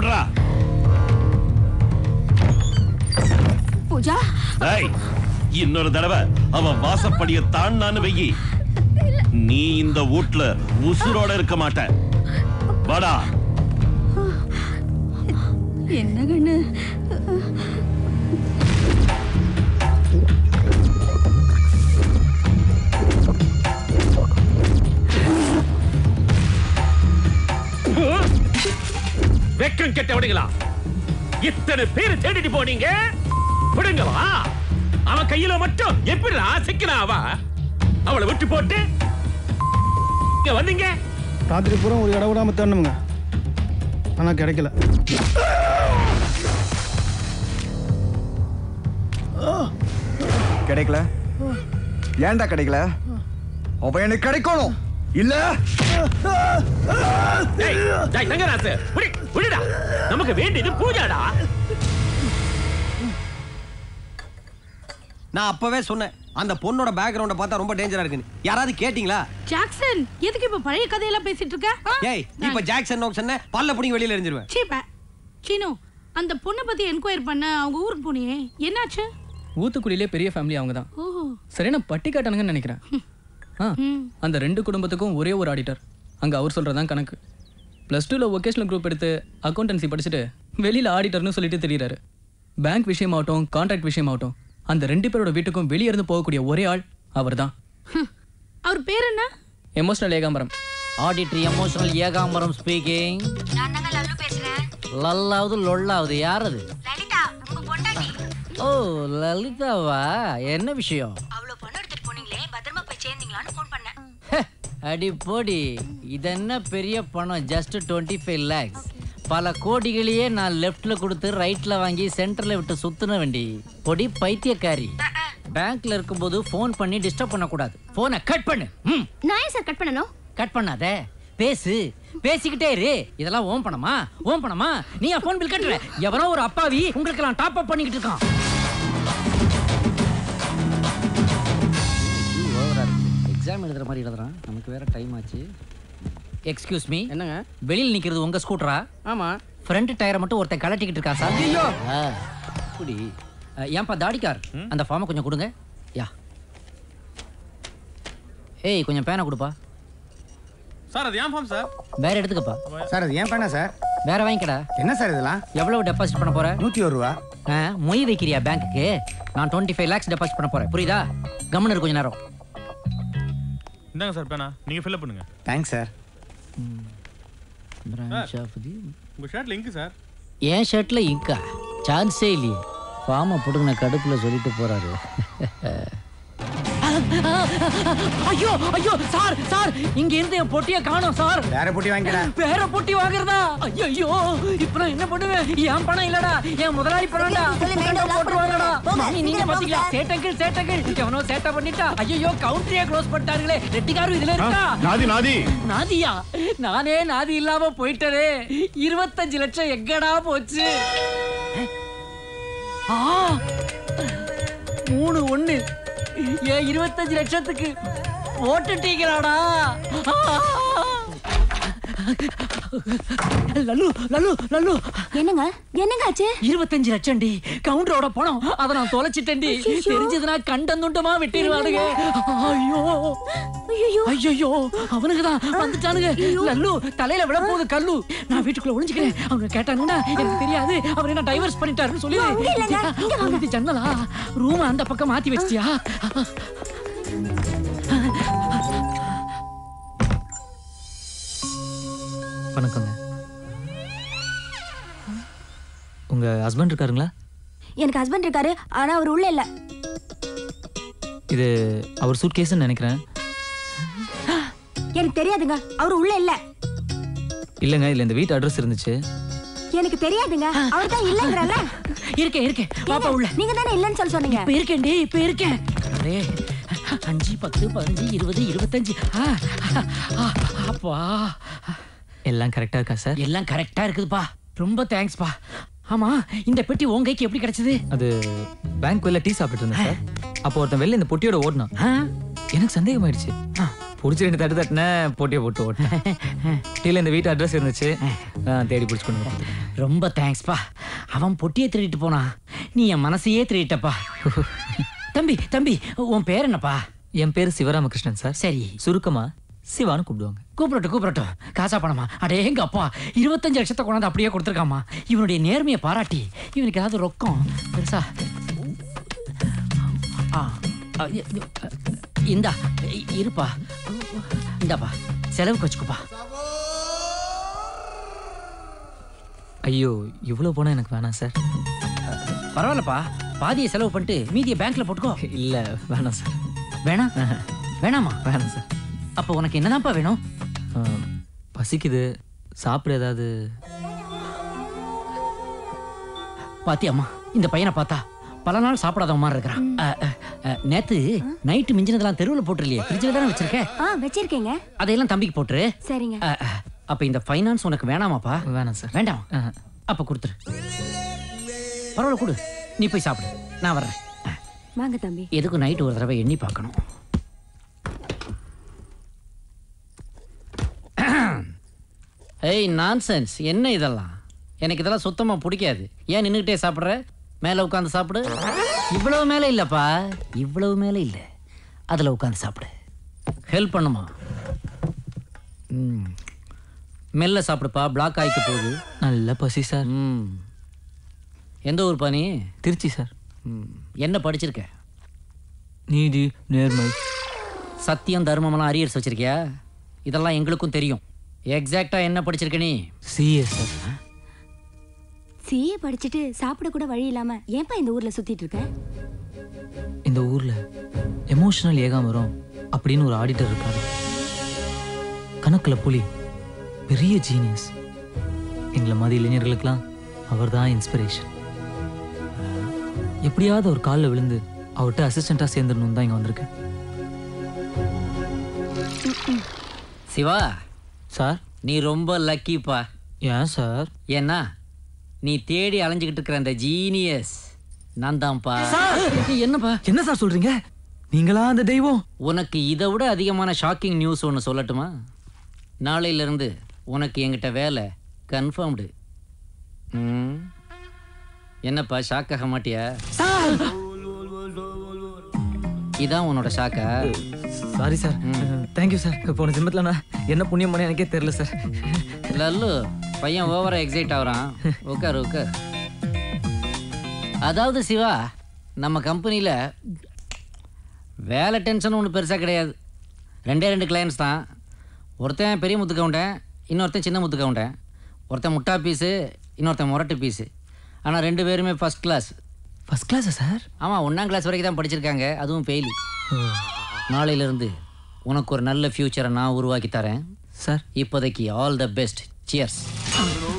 விடுறா. பூஜா, இன்னொரு தடவை அவன் வாசப்படிய தாண்டான்னு வெயி, நீ இந்த வீட்ல உசுரோட இருக்க மாட்ட. வாடா. என்ன கண்ணு? வெக்கம் கெட்டவனுங்களா, இத்தனை பேர் தேடிட்டு போனீங்க. விடுங்கவா, அவன் கையில மட்டும் எப்படி ஆசைக்கிறாவா? அவளை விட்டு போட்டு இங்க வந்தீங்க. ராத்திரி பூரா ஒரு இடம் விடாம தேடணுங்க, ஆனா கிடைக்கல. கிடைக்கல? ஏன்டா கிடைக்கல? அவ எனக்கு கிடைக்கணும் இல்ல? நமக்கு வேண்டியது பூஜாடா. நான் அப்பவே சொன்னேன், அந்த பொண்ணோட பேக்ரவுண்ட பார்த்தா ரொம்ப டேஞ்சரா இருக்குன்னு. யாராவது கேட்டிங்களா? ஜாக்சன், எதுக்கு இப்ப பழைய கதையெல்லாம் பேசிட்டு இருக்க? ஏய், இப்ப ஜாக்சன் நோக்சன் பல்ல புடிங்க வெளியில எறிஞ்சிருவேன். சீப்பா சீனு, அந்த பொண்ணை பத்தி என்கொயர் பண்ண அவங்க ஊருக்கு போனியே, என்னாச்சு? ஊத்துக்குடியிலே பெரிய ஃபேமிலி அவங்க தான். சரியான பட்டி காட்டானுங்கன்னு நினைக்கிறேன். அந்த 2 குடும்பத்துக்கும் ஒரே ஒரு ஆடிட்டர். அங்க அவர் சொல்றதான் கணக்கு. +2ல வொகேஷனல் குரூப் எடுத்து அக்கௌண்டன்சி படிச்சுட்டு வெளியில ஆடிட்டர்னு சொல்லிட்டு தெரியுறாரு. பேங்க் விஷயமாகட்டும், கான்ட்ராக்ட் விஷயமாகட்டும், அந்த 2 பேரோட வீட்டுக்கும் வெளியே இருந்து போகக்கூடிய ஒரே ஆள் அவர் தான். அவர் பேர் என்ன? Emotional Ekambaram. Auditor emotional Ekambaram speaking. நான் தாங்க லல்லு பேசுறேன். லல்லாவது லொல்லாவது யார் அது? லலிதா, உங்க பொண்டாட்டி. ஓ, லலிதாவா? என்ன விஷயம்? அவ்வளோ பணம் எடுத்துட்டு போனீங்களே, பத்திரமா போய் சேர்ந்தீங்களான்னு ஃபோன் பண்ணேன். அடி போடி, இது என்ன பெரிய பணம்? Just 25 lakhs. பல கோடிகளையே நான் லெஃப்ட்ல கொடுத்து ரைட்ல வாங்கி சென்டர்ல விட்டு சுத்துன வேண்டி பொடி பைத்தியக்காரி. பேங்க்ல இருக்கும்போது ஃபோன் பண்ணி டிஸ்டர்ப் பண்ணக்கூடாது. போனை கட் பண்ணு. நான் ஏன் சார் கட் பண்ணணும்? கட் பண்ணாத, பேசு. பேசிக்கிட்டே இரு. இதெல்லாம் ஓம் பணமா? ஓம் பணமா? நீ ஃபோன் பில் கட்டுற. எவனோ ஒரு அப்பாவி உங்களுக்கு எல்லாம் டாப் அப் பண்ணிக்கிட்டு இருக்கான். எக்ஸாம் எழுதுற மாதிரி எழுதுறான். நமக்கு வேற டைம் ஆச்சு. Excuse me. என்னங்க? வெளியில் நிக்கிறது உங்க ஸ்கூட்டரா? ஆமா. ஃப்ரண்ட் டயரை மட்டும் ஒருத்தன் கலட்டிக்கிட்டு இருக்கா சார். ஐயோ, அப்படி ஏன்பா தாடிக்கார், அந்த ஃபார்மை கொஞ்சம் கொடுங்க. யா, ஏய் கொஞ்சம் பேனா கொடுப்பா. சார் அது ஏன் ஃபார்ம் சார்? வேற எடுத்துக்கப்பா. சார் அது ஏன் பேனா சார்? வேற வாங்கிக்கடா. என்ன சார் இதெல்லாம்? எவ்வளவு டெபாசிட் பண்ண போற? 101 ரூபா. மொய் வைக்கிறியா பேங்க்குக்கு? நான் 25 lakhs டெபாசிட் பண்ண போறேன், புரியுதா? கம்முன்னு இரு கொஞ்ச நேரம். இந்தாங்க சார் பேனா, நீங்க ஃபில் பண்ணுங்க. Thanks sir. உங்க ஷர்ட்ல இங்க் சார். ஏன் ஷர்ட்ல இங்கா? சான்ஸே இல்லையே. ஃபார்மை புடுங்கின கடுப்புல சொல்லிட்டு போறாரு. ஐயோ ஐயோ சார், சார் இங்க இருந்து என் பொட்டியை காணோம் சார். வேற பொட்டி வாங்கிடா. வேற பொட்டி வாங்குறதா? ஐயோ, இப்போ நான் என்ன பண்ணுவேன்? என் பணம் இல்லடா, என் முதலாளி பணம்டா. போட்டுருவாங்கடா. நீங்க பாத்தீங்களா? சேட்டங்கள் சேட்டங்கள் எவனோ சேட்டை பண்ணிட்டா. ஐயோ, கவுண்டரியா க்ளோஸ் பண்ணிட்டாங்களே. ரெட்டிகாரும் இதுல இருக்கா? நாதி நாதி நாதியா? நானே நாதி இல்லாம போயிட்டே. 25 லட்சம் எங்கடா போச்சு? 3-1. ஏன் 25 லட்சத்துக்கு ஓட்டுட்டீங்களாடா? லல்லு லல்லு லல்லு, என்னங்க என்னங்க ஆச்சு? 25 லட்சம் டி, கவுண்டரோட பணம். அதை நான் தொலைச்சிட்டேன்டி. தெரிஞ்சதுன்னா கண்டந்துண்டமா வெட்டிடுவானுங்க. ஐயோ ஐயோ, அவனுக்கு தான் வந்துட்டானுங்க. லல்லு தலையில விழ போகுது கல்லு. நான் வீட்டுக்குள்ள ஒளிஞ்சுக்கிறேன். அவங்க கேட்டானுங்கன்னா எனக்கு தெரியாது, அவர் என்ன டைவர்ஸ் பண்ணிட்டாருன்னு சொல்லி. இது ஜன்னலா? ரூம் அந்த பக்கம் மாத்தி வச்சிட்டியா? வணக்கங்க. உங்க ஹஸ்பண்ட் இருக்காருங்களா? எனக்கு ஹஸ்பண்ட் இருக்காரு, ஆனா அவர் உள்ள இல்ல. இது அவர் சூட்கேஸ்னு நினைக்கிறேன். எனக்கு தெரியாதுங்க, அவர் உள்ள இல்ல. இல்லங்க, இல்ல இந்த வீட்டு அட்ரஸ் இருந்துச்சு. எனக்கு தெரியாதுங்க, அவர் தான் இல்லங்கறல. இருக்கேன் இருக்கேன், பாப்பா உள்ள. நீங்க தானே இல்லன்னு சொல்ல சொன்னீங்க. இப்ப இருக்கேன்டி, இப்ப இருக்கேன். அரே 5 10 15 20 25. அப்பா எல்லாம் கரெக்டா இருக்கா சார்? எல்லாம் கரெக்டா இருக்குதுப்பா. ரொம்ப தேங்க்ஸ் பா. ஆமா, இந்த பெட்டி உன் கைக்கு எப்படி கிடைச்சது? அது பேங்க் வெளில டீ சாப்பிட்டு இருந்தேன் சார். அப்போ ஒருத்தன் வெளில இந்த பொட்டியோட ஓடினான். எனக்கு சந்தேகம் ஆயிடுச்சு. பிடிச்சி 2 தட்டு தட்டினேன், போட்டியை போட்டு ஓட்டேன். கீழே இந்த வீட்டு அட்ரஸ் இருந்துச்சு, தேடி பிடிச்சி கொண்டு வந்து. ரொம்ப தேங்க்ஸ்ப்பா. அவன் பொட்டியை திருடிட்டு போனா, நீ என் மனசையே திருடிட்டப்பா. தம்பி தம்பி, உன் பேர் என்னப்பா? என் பேர் சிவராமகிருஷ்ணன் சார். சரி, சுருக்கமா சிவான்னு கூப்பிடுவாங்க. கூப்பிடட்டும். காசா பணமா? அடே எங்க அப்பா 25 லட்சத்தை கொண்டாந்து அப்படியே கொடுத்துருக்காமா. இவனுடைய நேர்மையை பாராட்டி இவனுக்கு ஏதாவது ரொக்கம் பெருசா இந்தா இருப்பா, இந்தாப்பா செலவுக்கு வச்சுக்கோப்பா. ஐயோ, இவ்வளோ போனால் எனக்கு வேணாம் சார். பரவாயில்லப்பா, பாதியை செலவு பண்ணிட்டு மீதியை பேங்க்ல போட்டுக்கோ. இல்லை வேணாம் சார். வேணாமா? வேணாம் சார். அப்போ உனக்கு என்னதான்ப்பா வேணும்? பசிக்குது, சாப்பிட ஏதாவது. பாத்தியம்மா, இந்த பையனை பார்த்தா பல நாள் சாப்பிடாத மாதிரி இருக்கிறான். நேத்து நைட்டு மிஞ்சினதெல்லாம் தெருவில் போட்டுருலையே, ஃப்ரிட்ஜில் தானே வச்சிருக்கேன்? வச்சிருக்கேங்க. அதையெல்லாம் தம்பிக்கு போட்டுரு. சரிங்க. அப்ப இந்த ஃபைனான்ஸ் உனக்கு வேணாமாப்பா? வேணாம் சார். வேண்டாம். அப்ப கொடுத்துரு. பரவாயில்ல, கொடு. நீ போய் சாப்பிடு, நான் வர்றேன். வாங்க தம்பி. எதுக்கு நைட்டு ஒரு தடவை எண்ணி பார்க்கணும். ஏய் நான்சென்ஸ், என்ன இதெல்லாம்? எனக்கு இதெல்லாம் சுத்தமா பிடிக்காது. ஏன் நின்றுகிட்டே சாப்பிட்ற? மேலே உட்காந்து சாப்பிடு. இவ்வளவு மேலே இல்லப்பா, இவ்வளவு மேலே இல்லை, அதில் உட்காந்து சாப்பிடு. ஹெல்ப் பண்ணுமா? மெல்ல சாப்பிடுப்பா, பிளாக் ஆகிக்க போகுது. நல்ல பசி சார். எந்த ஊர் பாணி? திருச்சி சார். என்ன படிச்சிருக்க? நீதி, நேர்மை, சத்தியம், தர்மமெல்லாம் அரியர்ஸ் வச்சிருக்கியா? இதெல்லாம் எங்களுக்கும் தெரியும். எக்ஸாக்டா என்ன படிச்சிருக்க நீ? CA sir. சிஏ படிச்சுட்டு சாப்பிட கூட வழி இல்லாம ஏன்பா இந்த ஊர்ல சுத்திட்டு இருக்க? இந்த ஊர்ல எமோஷனல் ஏகாமரம் அப்படின்னு ஒரு ஆடிட்டர் இருக்காரு. கணக்குல புலி, பெரிய ஜீனியஸ். எங்களை மாதிரி இளைஞர்களுக்கெல்லாம் அவர் தான் இன்ஸ்பிரேஷன். எப்படியாவது ஒரு காலில் விழுந்து அவர்கிட்ட அசிஸ்டண்டா சேர்ந்துடணும் தான் இங்க வந்திருக்கேன். சிவா சார், நீ ரொம்ப லக்கிப்பா. ஏன் சார்? ஏன்னா நீ தேடி அலைஞ்சுக்கிட்டு இருக்கிற அந்த ஜீனியஸ் நான் தான்ப்பா. என்னப்பா? என்ன சார் சொல்றீங்க? நீங்களா அந்த தெய்வம்? உனக்கு இதை விட அதிகமான ஷாக்கிங் நியூஸ் ஒன்று சொல்லட்டுமா? நாளையிலிருந்து உனக்கு என்கிட்ட வேலை கன்ஃபார்ம்டு. என்னப்பா ஷாக்காக மாட்டியா? இதான் உன்னோட ஷாக்கா? Sorry sir. Thank you sir. போன ஜென்மத்தில் நான் என்ன புண்ணியம் பண்ண எனக்கே தெரியல சார். லல்லு, பையன் ஓவரா எக்ஸைட் ஆகுறான். உட்கார். அதாவது சிவா, நம்ம கம்பெனியில் வேலை டென்ஷன் ஒன்றும் பெருசாக கிடையாது. 2 கிளையன்ஸ் தான். ஒருத்தன் பெரிய முத்து கவுண்டன், இன்னொருத்தன் சின்ன முத்து கவுண்டன். ஒருத்தன் முட்டா பீஸு, இன்னொருத்தன் முரட்டு பீஸு. ஆனால் 2 பேருமே ஃபஸ்ட் கிளாஸ். ஃபஸ்ட் கிளாஸா சார்? ஆமாம், 1ஆம் கிளாஸ் வரைக்கும் தான் படிச்சிருக்காங்க, அதுவும் ஃபெயிலி. நாளையிலிருந்து உனக்கு ஒரு நல்ல ஃபியூச்சரை நான் உருவாக்கி தரேன் சார். இப்போதைக்கு ஆல் த பெஸ்ட். சியர்ஸ்.